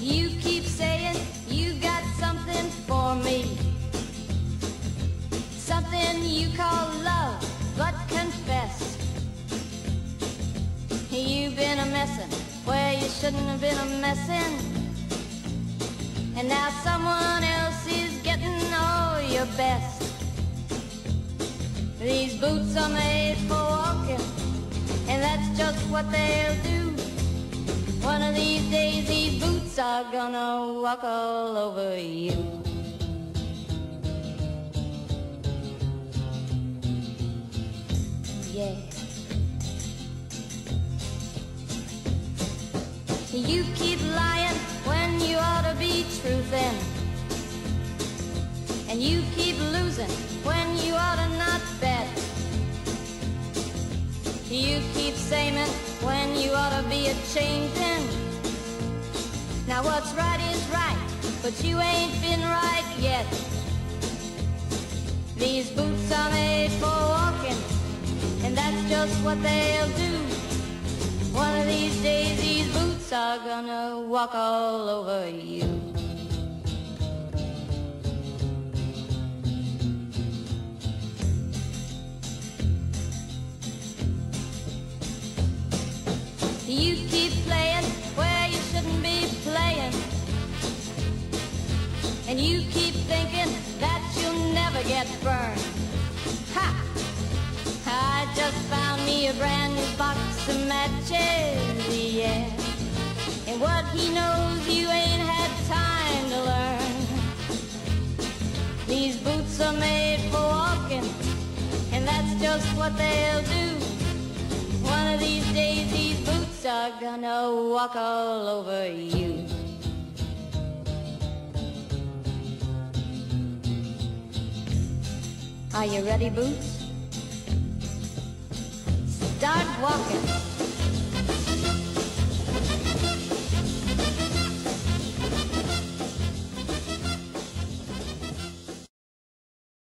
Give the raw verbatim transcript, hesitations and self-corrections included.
You keep saying you got something for me, something you call love, but confess you've been a messin' where you shouldn't have been a messin', and now someone else is getting all your best. These boots are made for walking, and that's just what they'll do. One of these days these boots are gonna walk all over you. Yeah. You keep lying when you ought to be truthin', and you keep losing when you ought to not bet. You keep saying when you ought to be a-changin'. Now what's right is right, but you ain't been right yet. These boots are made for walking, and that's just what they'll do. One of these days these boots are gonna walk all over you. You keep playing where you shouldn't be playing, and you keep thinking that you'll never get burned. Ha! I just found me a brand new box of matches, yeah, and what he knows you ain't had time to learn. These boots are made for walking, and that's just what they'll do. One of these days these boots are gonna walk all over you. Are you ready, Boots? Start walking.